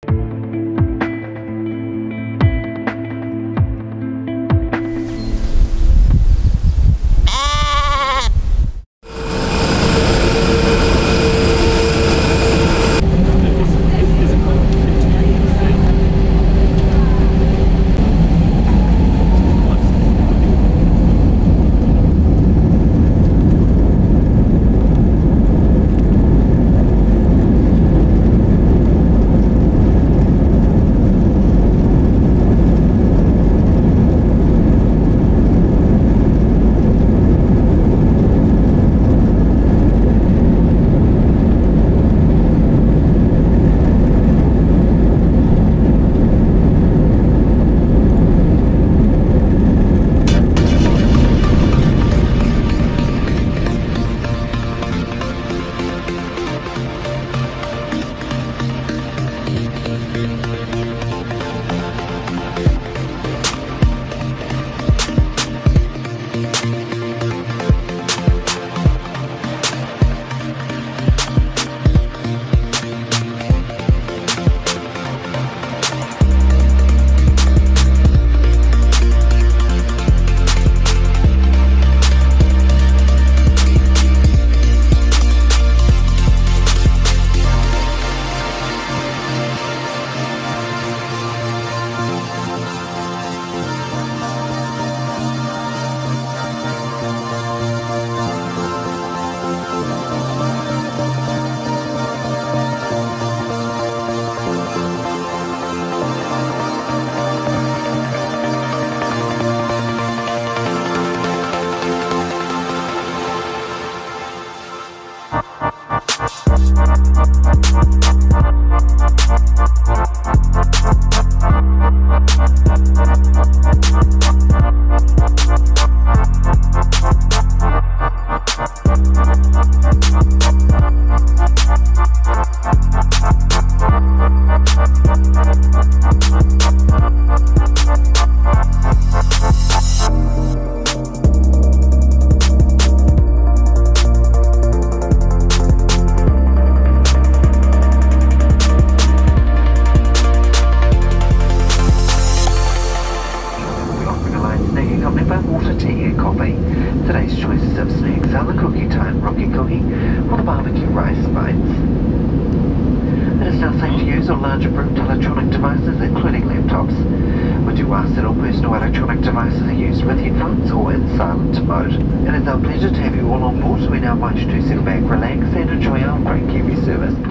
Today's choices of snacks are the Cookie Time Rocky Cookie or the Barbecue Rice Bites. It is now safe to use on large approved electronic devices, including laptops. We do ask that all personal electronic devices are used with headphones or in silent mode. It is our pleasure to have you all on board, so we now invite you to sit back, relax and enjoy our great Kiwi service.